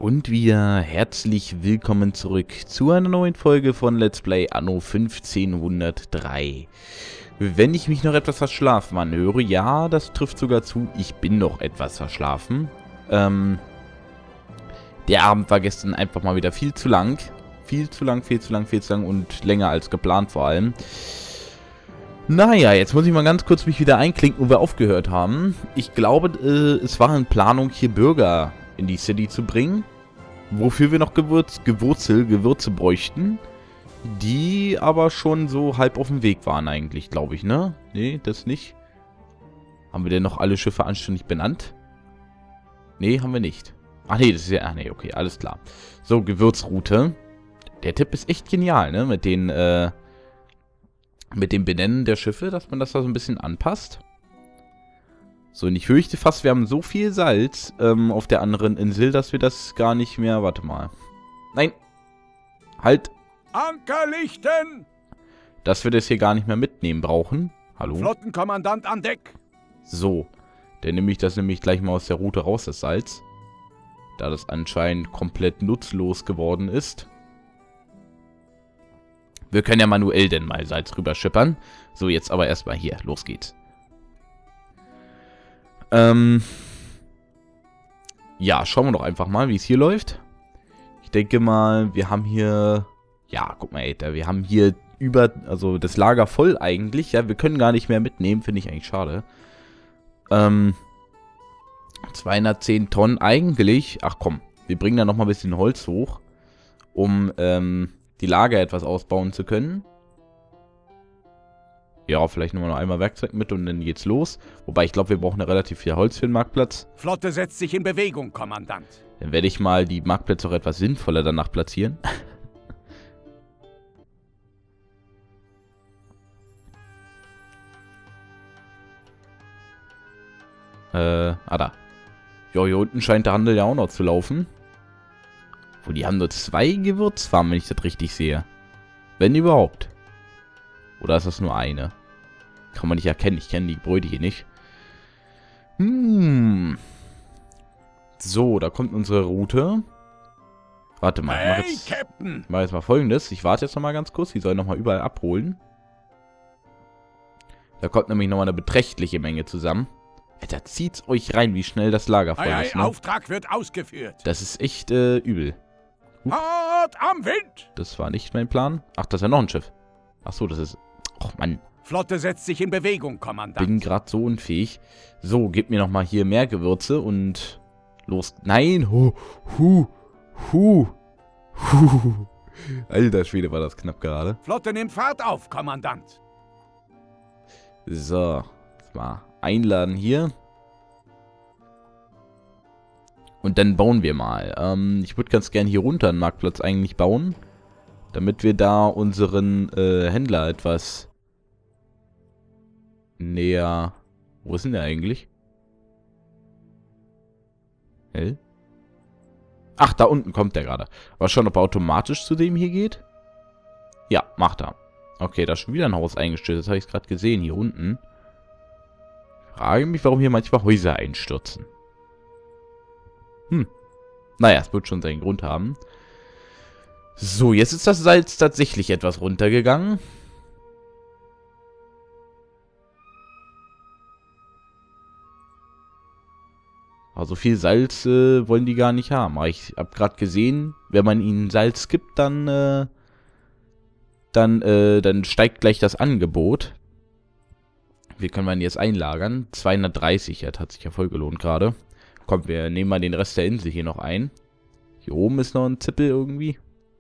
Und wieder herzlich willkommen zurück zu einer neuen Folge von Let's Play Anno 1503. Wenn ich mich noch etwas verschlafen anhöre, ja, das trifft sogar zu, ich bin noch etwas verschlafen. Der Abend war gestern einfach mal wieder viel zu lang. Viel zu lang und länger als geplant vor allem. Naja, jetzt muss ich mal ganz kurz mich wieder einklinken, wo wir aufgehört haben. Ich glaube, es war in Planung, hier Bürger in die City zu bringen. Wofür wir noch Gewürze bräuchten. Die aber schon so halb auf dem Weg waren eigentlich, glaube ich, ne? Nee, das nicht. Haben wir denn noch alle Schiffe anständig benannt? Nee, haben wir nicht. Ach nee, das ist ja... Ach nee, okay, alles klar. So, Gewürzroute. Der Tipp ist echt genial, ne? Mit dem Benennen der Schiffe, dass man das da so ein bisschen anpasst. So, und ich fürchte fast, wir haben so viel Salz auf der anderen Insel, dass wir das gar nicht mehr... Warte mal. Nein. Halt. Anker lichten! Dass wir das hier gar nicht mehr mitnehmen brauchen. Hallo? Flottenkommandant an Deck! So. Dann nehme ich das nämlich gleich mal aus der Route raus, das Salz. Da das anscheinend komplett nutzlos geworden ist. Wir können ja manuell denn mal Salz rüberschippern. So, jetzt aber erstmal hier. Los geht's. Ja, schauen wir doch einfach mal, wie es hier läuft. Ich denke mal, wir haben hier... Ja, guck mal, Alter, wir haben hier also das Lager voll eigentlich. Ja, wir können gar nicht mehr mitnehmen, finde ich eigentlich schade. 210 Tonnen eigentlich. Ach komm, wir bringen da nochmal ein bisschen Holz hoch, um die Lager etwas ausbauen zu können. Ja, vielleicht nehmen wir noch einmal Werkzeug mit und dann geht's los. Wobei, ich glaube, wir brauchen ja relativ viel Holz für den Marktplatz. Flotte setzt sich in Bewegung, Kommandant. Dann werde ich mal die Marktplätze auch etwas sinnvoller danach platzieren. Da. Ja, hier unten scheint der Handel ja auch noch zu laufen. Wo die haben nur 2 Gewürzfarmen, wenn ich das richtig sehe. Wenn überhaupt. Oder ist das nur eine? Kann man nicht erkennen. Ich kenne die Bräute hier nicht. So, da kommt unsere Route. Warte mal. Hey, Captain! Ich mache jetzt mal Folgendes. Ich warte jetzt noch mal ganz kurz. Die sollen noch mal überall abholen. Da kommt nämlich noch mal eine beträchtliche Menge zusammen. Alter, zieht's euch rein, wie schnell das Lager voll ist, ne? Auftrag wird ausgeführt. Das ist echt übel. Hart am Wind! Das war nicht mein Plan. Ach, das ist ja noch ein Schiff. Ach so, das ist... Och, Mann. Flotte setzt sich in Bewegung, Kommandant. Bin gerade so unfähig. So, gib mir noch mal hier mehr Gewürze und... Los. Nein! Alter Schwede, war das knapp gerade. Flotte nimmt Fahrt auf, Kommandant. So. Jetzt mal einladen hier. Und dann bauen wir mal. Ich würde ganz gern hier runter einen Marktplatz eigentlich bauen. Damit wir da unseren Händler etwas näher... Wo ist denn der eigentlich? Hä? Ach, da unten kommt der gerade. Aber schon, ob er automatisch zu dem hier geht? Ja, macht er. Okay, da ist schon wieder ein Haus eingestellt. Das habe ich gerade gesehen, hier unten. Frage mich, warum hier manchmal Häuser einstürzen. Naja, es wird schon seinen Grund haben. So, jetzt ist das Salz tatsächlich etwas runtergegangen. Also viel Salz wollen die gar nicht haben. Aber ich habe gerade gesehen, wenn man ihnen Salz gibt, dann steigt gleich das Angebot. Wie können wir ihn jetzt einlagern? 230, das hat sich ja voll gelohnt gerade. Komm, wir nehmen mal den Rest der Insel hier noch ein. Hier oben ist noch ein Zippel irgendwie.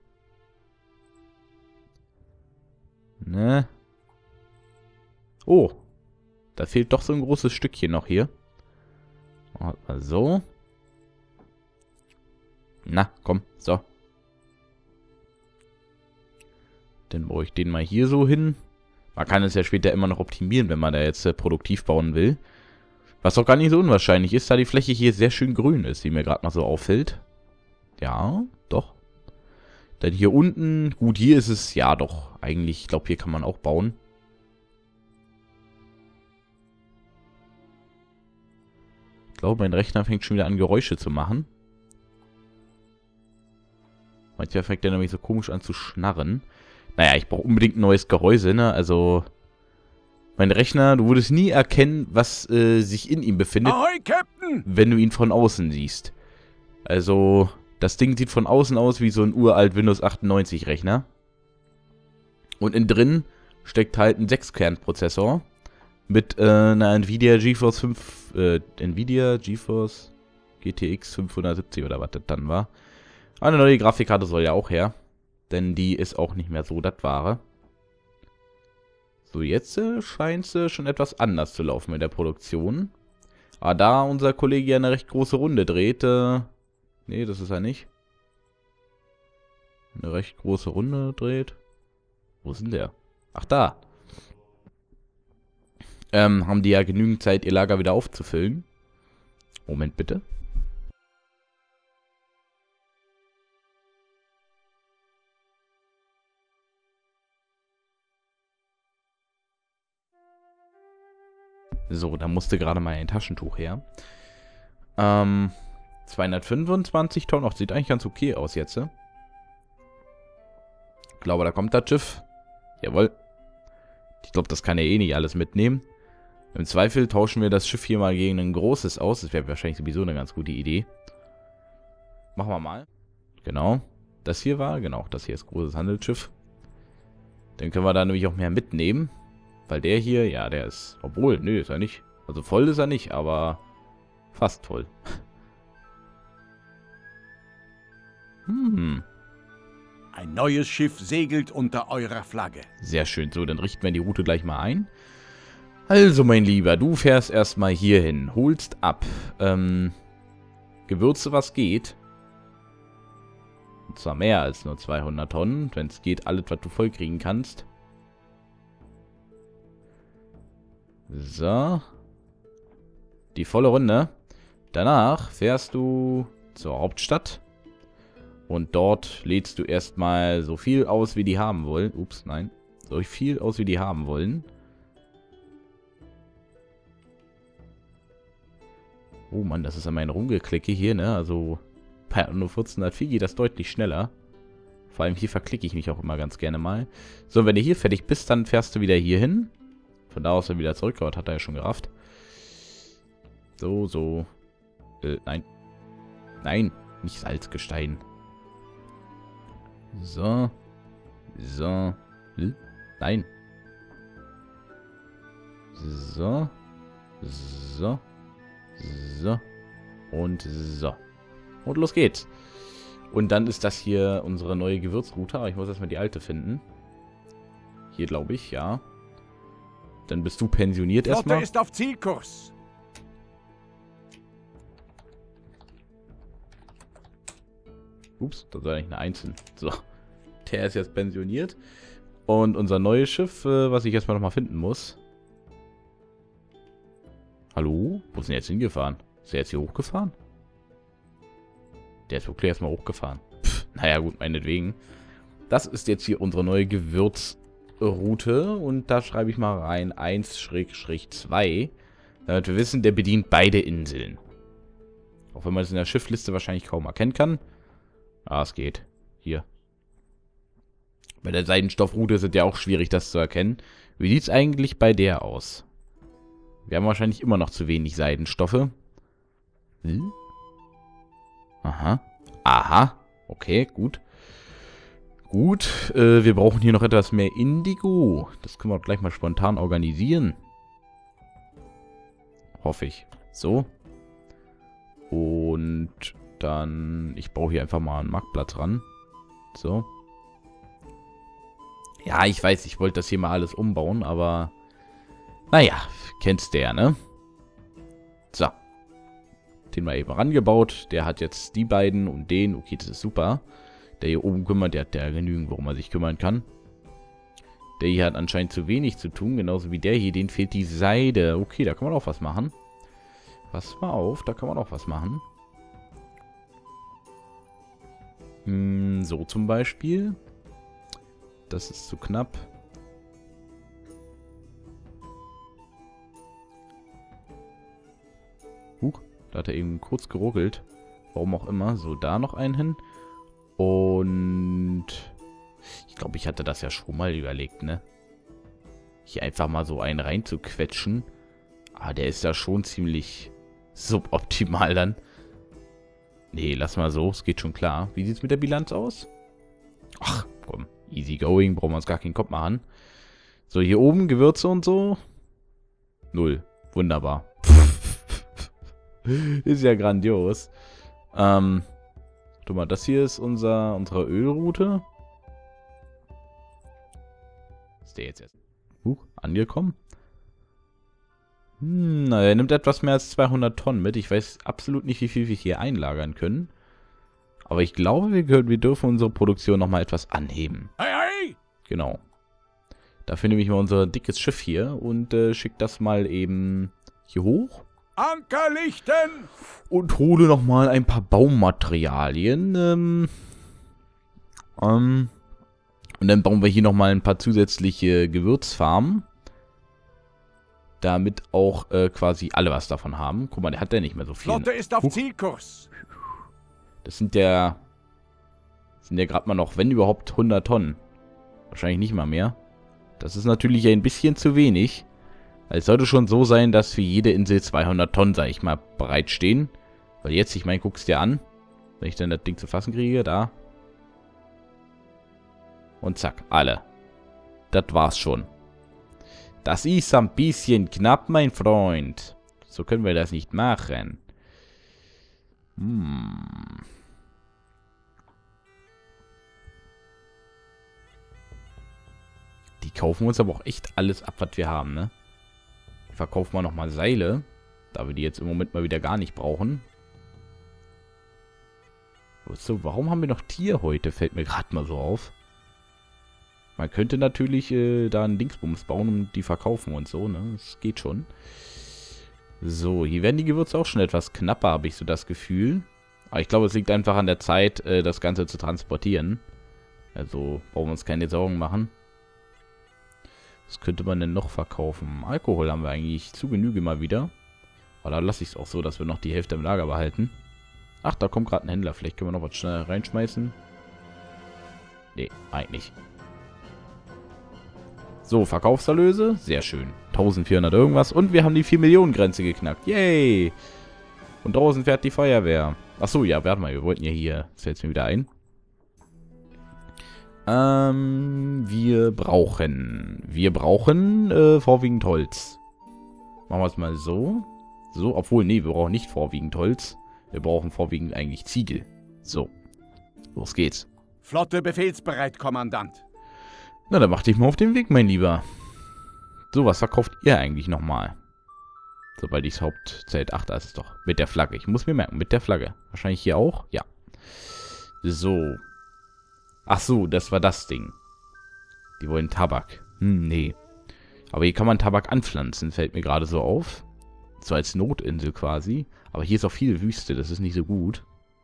Ne? Oh. Da fehlt doch so ein großes Stückchen noch hier. Mal so. Na, komm, so. Dann baue ich den mal hier so hin. Man kann es ja später immer noch optimieren, wenn man da jetzt produktiv bauen will. Was auch gar nicht so unwahrscheinlich ist, da die Fläche hier sehr schön grün ist, wie mir gerade mal so auffällt. Ja, doch. Dann hier unten, gut, hier ist es, ja doch, eigentlich, ich glaube, hier kann man auch bauen. Ich glaube, mein Rechner fängt schon wieder an, Geräusche zu machen. Manchmal fängt der nämlich so komisch an zu schnarren. Naja, ich brauche unbedingt ein neues Gehäuse, ne? Also, mein Rechner, du würdest nie erkennen, was sich in ihm befindet, Ahoi, Captain! wenn du ihn von außen siehst. Also, das Ding sieht von außen aus wie so ein uralt Windows 98 Rechner. Und innen drin steckt halt ein 6-Kern-Prozessor mit einer Nvidia GeForce GTX 570 oder was das dann war. Eine neue Grafikkarte soll ja auch her, denn die ist auch nicht mehr so das Wahre. So, jetzt scheint es schon etwas anders zu laufen mit der Produktion. Aber da unser Kollege ja eine recht große Runde dreht, nee, das ist er nicht. Eine recht große Runde dreht. Wo ist denn der? Ach, da. Haben die ja genügend Zeit, ihr Lager wieder aufzufüllen. Moment bitte. So, da musste gerade mal ein Taschentuch her. 225 Tonnen. Ach, sieht eigentlich ganz okay aus jetzt. Ich glaube, da kommt das Schiff. Jawohl. Ich glaube, das kann er eh nicht alles mitnehmen. Im Zweifel tauschen wir das Schiff hier mal gegen ein großes aus. Das wäre wahrscheinlich sowieso eine ganz gute Idee. Machen wir mal. Genau. Das hier war, genau, das hier ist großes Handelsschiff. Dann können wir da nämlich auch mehr mitnehmen. Weil der hier, ja, der ist, obwohl, nö, ist er nicht. Also voll ist er nicht, aber fast voll. Ein neues Schiff segelt unter eurer Flagge. Sehr schön. So, dann richten wir die Route gleich mal ein. Also, mein Lieber, du fährst erstmal hier hin. Holst ab. Gewürze, was geht. Und zwar mehr als nur 200 Tonnen. Wenn es geht, alles, was du voll kriegen kannst. So. Die volle Runde. Danach fährst du zur Hauptstadt. Und dort lädst du erstmal so viel aus, wie die haben wollen. Ups, nein. So viel aus, wie die haben wollen. Oh Mann, das ist an mein Rumgeklicke hier, ne? Also bei nur 1404 geht das deutlich schneller. Vor allem hier verklicke ich mich auch immer ganz gerne mal. So, wenn du hier fertig bist, dann fährst du wieder hier hin. Von da aus dann wieder zurück. Gott, hat er ja schon gerafft. So, so. Nein. Nein, nicht Salzgestein. So. So. Nein. So. So. So. Und so. Und los geht's. Und dann ist das hier unsere neue Gewürzroute. Aber ich muss erstmal die alte finden. Hier, glaube ich, ja. Dann bist du pensioniert erstmal. Flotte ist auf Zielkurs. Ups, das war eigentlich eine Einzelne. So. Der ist jetzt pensioniert. Und unser neues Schiff, was ich erstmal nochmal finden muss. Hallo? Wo ist denn jetzt hingefahren? Ist er jetzt hier hochgefahren? Der ist wirklich erstmal hochgefahren. Pff, naja, gut, meinetwegen. Das ist jetzt hier unsere neue Gewürzroute. Und da schreibe ich mal rein 1/2. Damit wir wissen, der bedient beide Inseln. Auch wenn man es in der Schiffliste wahrscheinlich kaum erkennen kann. Ah, es geht. Hier. Bei der Seidenstoffroute ist es ja auch schwierig, das zu erkennen. Wie sieht es eigentlich bei der aus? Wir haben wahrscheinlich immer noch zu wenig Seidenstoffe. Hm? Aha. Aha. Okay, gut. Gut. Wir brauchen hier noch etwas mehr Indigo. Das können wir gleich mal spontan organisieren. Hoffe ich. So. Und dann... Ich baue hier einfach mal einen Marktplatz ran. So. Ja, ich weiß, ich wollte das hier mal alles umbauen, aber... Naja, kennst du ja, ne? So. Den mal eben rangebaut. Der hat jetzt die beiden und den. Okay, das ist super. Der hier oben kümmert, der hat ja genügend, worum er sich kümmern kann. Der hier hat anscheinend zu wenig zu tun. Genauso wie der hier, den fehlt die Seide. Okay, da kann man auch was machen. Pass mal auf, da kann man auch was machen. So zum Beispiel. Das ist zu knapp. Huch, da hat er eben kurz geruckelt. Warum auch immer. So, da noch einen hin. Und ich glaube, ich hatte das ja schon mal überlegt, ne? Hier einfach mal so einen reinzuquetschen. Aber der ist da schon ziemlich suboptimal dann. Nee, lass mal so. Es geht schon klar. Wie sieht es mit der Bilanz aus? Ach, komm. Easy going. Brauchen wir uns gar keinen Kopf machen. So, hier oben Gewürze und so. 0. Wunderbar. Ist ja grandios. Guck mal, das hier ist unsere Ölroute. Ist der jetzt erst angekommen? Na, er nimmt etwas mehr als 200 Tonnen mit. Ich weiß absolut nicht, wie viel wir hier einlagern können. Aber ich glaube, wir dürfen unsere Produktion nochmal etwas anheben. Hey, hey! Genau. Dafür nehme ich mal unser dickes Schiff hier und schicke das mal eben hier hoch. Anker lichten! Und hole nochmal ein paar Baumaterialien. Und dann bauen wir hier nochmal ein paar zusätzliche Gewürzfarmen. Damit auch quasi alle was davon haben. Guck mal, der hat ja nicht mehr so viel. Flotte ist auf Zielkurs. Das sind ja gerade mal noch, wenn überhaupt, 100 Tonnen. Wahrscheinlich nicht mal mehr. Das ist natürlich ein bisschen zu wenig. Es sollte schon so sein, dass für jede Insel 200 Tonnen, sag ich mal, bereitstehen. Weil jetzt, ich meine, guck's dir an. Wenn ich dann das Ding zu fassen kriege, da. Und zack, alle. Das war's schon. Das ist ein bisschen knapp, mein Freund. So können wir das nicht machen. Die kaufen uns aber auch echt alles ab, was wir haben, ne? Verkaufen wir nochmal Seile. Da wir die jetzt im Moment mal wieder gar nicht brauchen. So, warum haben wir noch Tier heute? Fällt mir gerade mal so auf. Man könnte natürlich da einen Dingsbums bauen und die verkaufen und so, ne? Das geht schon. So, hier werden die Gewürze auch schon etwas knapper, habe ich so das Gefühl. Aber ich glaube, es liegt einfach an der Zeit, das Ganze zu transportieren. Also brauchen wir uns keine Sorgen machen. Was könnte man denn noch verkaufen? Alkohol haben wir eigentlich zu Genüge mal wieder. Aber da lasse ich es auch so, dass wir noch die Hälfte im Lager behalten. Ach, da kommt gerade ein Händler. Vielleicht können wir noch was schnell reinschmeißen. Nee, eigentlich nicht. So, Verkaufserlöse. Sehr schön. 1400 irgendwas. Und wir haben die 4-Millionen-Grenze geknackt. Yay! Und draußen fährt die Feuerwehr. Achso, ja, warte mal. Wir wollten ja hier... Das fällt mir wieder ein. Wir brauchen vorwiegend Holz. Machen wir es mal so. So, obwohl, nee, wir brauchen nicht vorwiegend Holz. Wir brauchen vorwiegend eigentlich Ziegel. So. Los geht's. Flotte befehlsbereit, Kommandant. Na, dann mach dich mal auf den Weg, mein Lieber. So, was verkauft ihr eigentlich nochmal? Sobald ich das Hauptzelt... Ach, da ist es doch. Mit der Flagge. Ich muss mir merken, mit der Flagge. Wahrscheinlich hier auch? Ja. So. Ach so, das war das Ding. Die wollen Tabak. Nee. Aber hier kann man Tabak anpflanzen, fällt mir gerade so auf. So als Notinsel quasi. Aber hier ist auch viel Wüste, das ist nicht so gut.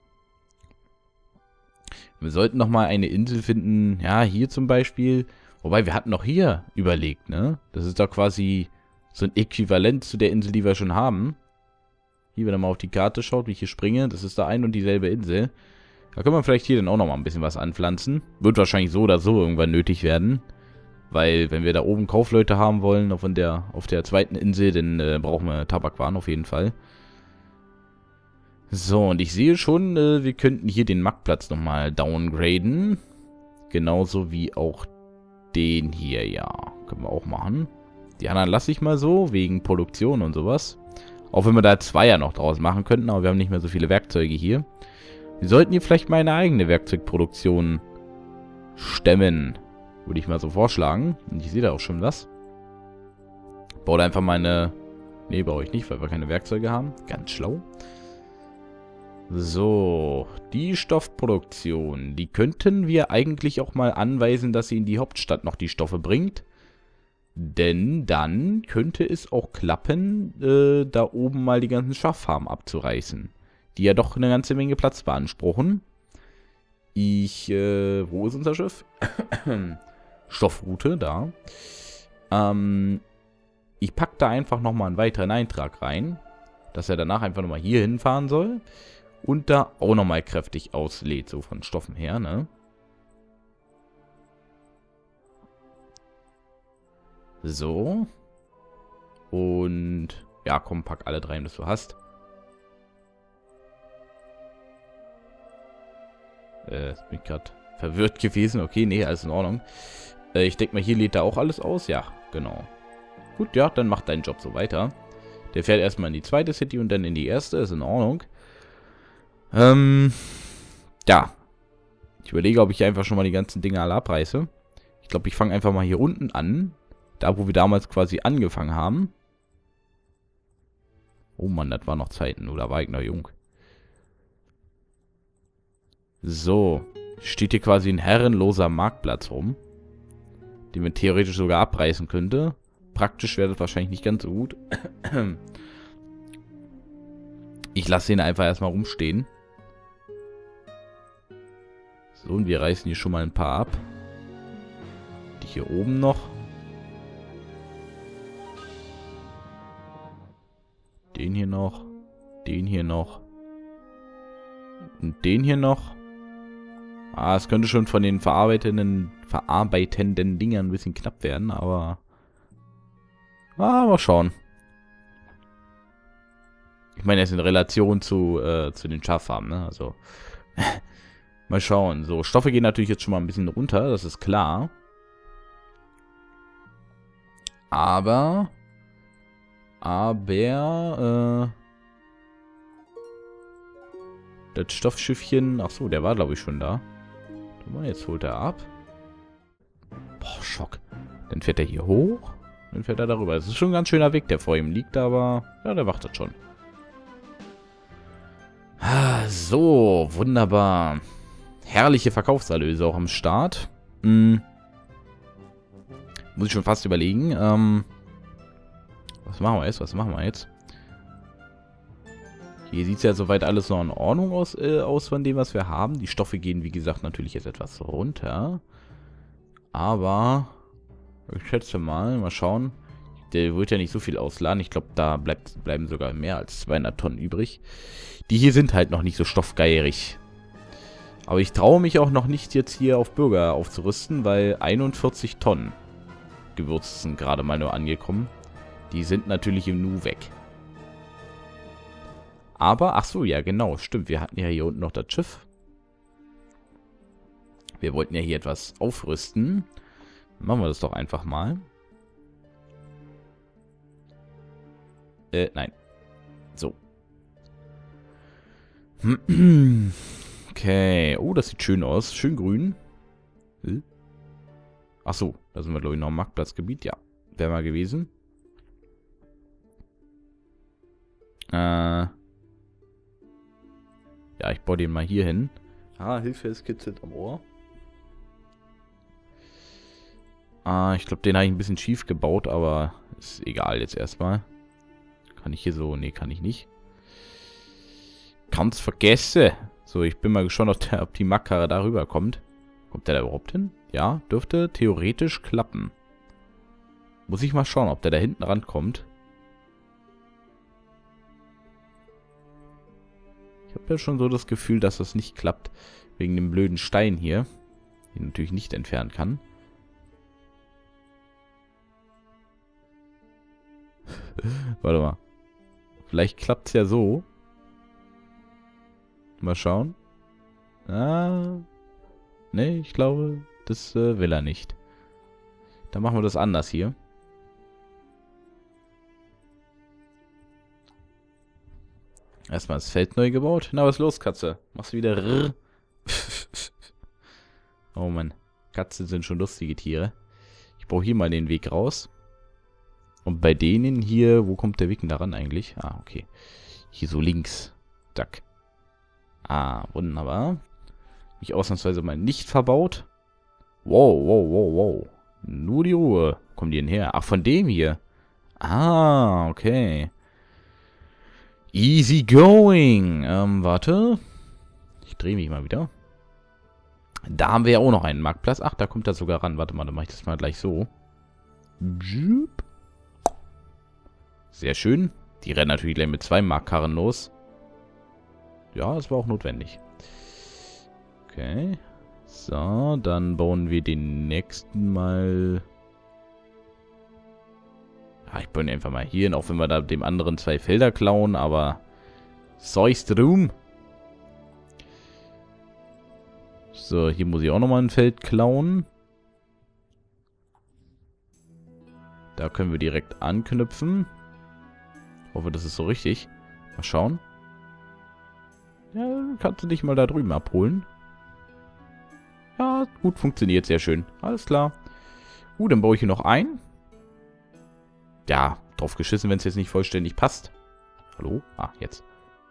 Wir sollten nochmal eine Insel finden, ja, hier zum Beispiel. Wobei, wir hatten noch hier überlegt, ne? Das ist doch quasi so ein Äquivalent zu der Insel, die wir schon haben. Hier, wenn ihr mal auf die Karte schaut, wie ich hier springe, das ist da ein und dieselbe Insel. Da können wir vielleicht hier dann auch nochmal ein bisschen was anpflanzen. Wird wahrscheinlich so oder so irgendwann nötig werden. Weil, wenn wir da oben Kaufleute haben wollen, auf der zweiten Insel, dann brauchen wir Tabakwaren auf jeden Fall. So, und ich sehe schon, wir könnten hier den Marktplatz nochmal downgraden. Genauso wie auch den hier, ja. Können wir auch machen. Die anderen lasse ich mal so, wegen Produktion und sowas. Auch wenn wir da Zweier noch draus machen könnten, aber wir haben nicht mehr so viele Werkzeuge hier. Wir sollten hier vielleicht mal eine eigene Werkzeugproduktion stemmen. Würde ich mal so vorschlagen. Und ich sehe da auch schon was. Baue da einfach meine... Nee, baue ich nicht, weil wir keine Werkzeuge haben. Ganz schlau. So, die Stoffproduktion, die könnten wir eigentlich auch mal anweisen, dass sie in die Hauptstadt noch die Stoffe bringt. Denn dann könnte es auch klappen, da oben mal die ganzen Schaffarmen abzureißen. Die ja doch eine ganze Menge Platz beanspruchen. Wo ist unser Schiff? Stoffroute, da. Ich packe da einfach nochmal einen weiteren Eintrag rein, dass er danach einfach nochmal hier hinfahren soll. Und da auch nochmal kräftig auslädt, so von Stoffen her, ne? So. Und ja, komm, pack alle 3, das du hast. Bin ich gerade verwirrt gewesen. Okay, nee, alles in Ordnung. Ich denke mal, hier lädt er auch alles aus. Ja, genau. Gut, ja, dann macht deinen Job so weiter. Der fährt erstmal in die zweite City und dann in die erste. Ist in Ordnung. Ja. Ich überlege, ob ich einfach schon mal die ganzen Dinge alle abreiße. Ich glaube, ich fange einfach mal hier unten an. Da, wo wir damals quasi angefangen haben. Oh Mann, das war noch Zeiten. Oder war ich noch jung? So. Steht hier quasi ein herrenloser Marktplatz rum. Den man theoretisch sogar abreißen könnte. Praktisch wäre das wahrscheinlich nicht ganz so gut. Ich lasse ihn einfach erstmal rumstehen. So, und wir reißen hier schon mal ein paar ab. Die hier oben noch. Den hier noch. Den hier noch. Und den hier noch. Ah, es könnte schon von den verarbeitenden Dingern ein bisschen knapp werden, aber... mal schauen. Ich meine, er ist in Relation zu den Schaffarmen, ne? Also... mal schauen. So, Stoffe gehen natürlich jetzt schon mal ein bisschen runter, das ist klar. Aber... das Stoffschiffchen... Achso, der war, glaube ich, schon da. Jetzt holt er ab. Boah, Schock. Dann fährt er hier hoch. Dann fährt er darüber. Das ist schon ein ganz schöner Weg, der vor ihm liegt, aber... ja, der macht das schon. So, wunderbar. Herrliche Verkaufserlöse auch am Start. Muss ich schon fast überlegen. Was machen wir jetzt? Hier sieht es ja soweit alles noch in Ordnung aus von dem, was wir haben. Die Stoffe gehen, wie gesagt, natürlich jetzt etwas runter. Aber ich schätze mal schauen. Der wird ja nicht so viel ausladen. Ich glaube, da bleiben sogar mehr als 200 Tonnen übrig. Die hier sind halt noch nicht so stoffgeierig. Aber ich traue mich auch noch nicht jetzt hier auf Bürger aufzurüsten, weil 41 Tonnen Gewürze sind gerade mal nur angekommen. Die sind natürlich im Nu weg. Aber, ach so, ja genau, stimmt. Wir hatten ja hier unten noch das Schiff. Wir wollten ja hier etwas aufrüsten. Machen wir das doch einfach mal. Nein. So. Okay. Oh, das sieht schön aus. Schön grün. Ach so, da sind wir, glaube ich, noch im Marktplatzgebiet. Ja, wäre mal gewesen. Ja, ich baue den mal hier hin. Hilfe, es kitzelt am Ohr. Ich glaube, den habe ich ein bisschen schief gebaut, aber ist egal jetzt erstmal. Kann ich hier so... nee, kann ich nicht. Kann's vergessen. So, ich bin mal gespannt, ob die Mackkarre da rüber kommt. Kommt der da überhaupt hin? Ja, dürfte theoretisch klappen. Muss ich mal schauen, ob der da hinten rankommt. Ich habe ja schon so das Gefühl, dass das nicht klappt. Wegen dem blöden Stein hier. Den ich natürlich nicht entfernen kann. Warte mal. Vielleicht klappt es ja so. Mal schauen. Ne, ich glaube, das will er nicht. Dann machen wir das anders hier. Erstmal das Feld neu gebaut. Na, was ist los, Katze? Machst du wieder Rrr? Oh Mann. Katzen sind schon lustige Tiere. Ich brauche hier mal den Weg raus. Und bei denen hier, wo kommt der Weg denn da ran eigentlich? Ah, okay. Hier so links. Zack. Ah, wunderbar. Mich ausnahmsweise mal nicht verbaut. Wow, wow, wow, wow. Nur die Ruhe. Wo kommen die denn her? Ach, von dem hier. Ah, okay. Easy going. Warte. Ich drehe mich mal wieder. Da haben wir ja auch noch einen Marktplatz. Ach, da kommt er sogar ran. Warte mal, dann mache ich das mal gleich so. Sehr schön. Die rennen natürlich gleich mit 2 Marktkarren los. Ja, es war auch notwendig. Okay. So, dann bauen wir den nächsten mal... Ja, ich baue einfach mal hier hin, auch wenn wir da dem anderen 2 Felder klauen, aber... Soist drum. So, hier muss ich auch nochmal ein Feld klauen. Da können wir direkt anknüpfen. Hoffe, das ist so richtig. Mal schauen. Ja, kannst du dich mal da drüben abholen. Ja, gut funktioniert, sehr schön. Alles klar. Dann baue ich hier noch ein. Ja, drauf geschissen, wenn es jetzt nicht vollständig passt. Hallo? Ah, jetzt.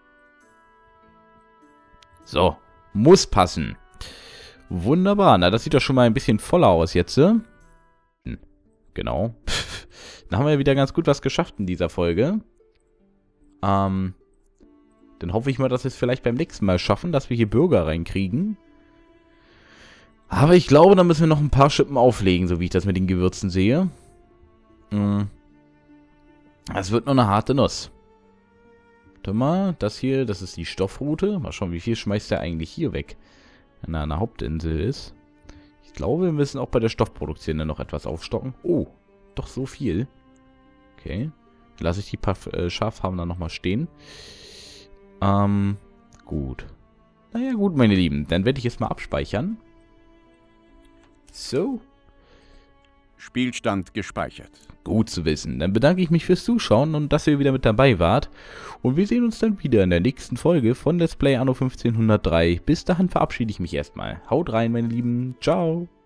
So, muss passen. Wunderbar. Na, das sieht doch schon mal ein bisschen voller aus jetzt. Genau. Dann haben wir ja wieder ganz gut was geschafft in dieser Folge. Dann hoffe ich mal, dass wir es vielleicht beim nächsten Mal schaffen, dass wir hier Bürger reinkriegen. Aber ich glaube, da müssen wir noch ein paar Schippen auflegen, so wie ich das mit den Gewürzen sehe. Das wird nur eine harte Nuss. Warte mal, das hier, das ist die Stoffroute. Mal schauen, wie viel schmeißt der eigentlich hier weg, wenn er an der Hauptinsel ist. Ich glaube, wir müssen auch bei der Stoffproduktion dann noch etwas aufstocken. Oh, doch so viel. Okay. Lasse ich die paar Schaffarmen dann nochmal stehen. Gut. Naja, gut, meine Lieben. Dann werde ich jetzt mal abspeichern. So. Spielstand gespeichert. Gut zu wissen. Dann bedanke ich mich fürs Zuschauen und dass ihr wieder mit dabei wart. Und wir sehen uns dann wieder in der nächsten Folge von Let's Play Anno 1503. Bis dahin verabschiede ich mich erstmal. Haut rein, meine Lieben. Ciao.